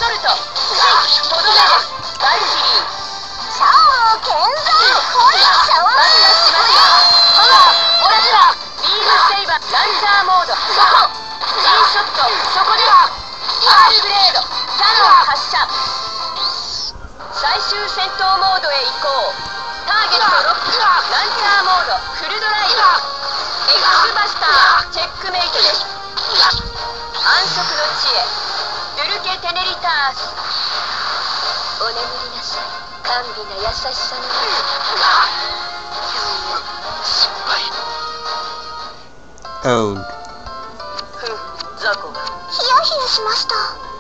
ソルトとどめです。バルキリーシャオ健在これシャワバルがしましたオラクラビームセイバーランチャーモードそこ G ショットそこではパールブレードキャノン発射最終戦闘モードへ移行ターゲットロックランチャーモードフルドライブ X バスターチェックメイトです。安息の地へドゥルケ・テネリタースお眠りなさい甘美な優しさの失敗。 Owned. ふん雑魚がヒヤヒヤしました。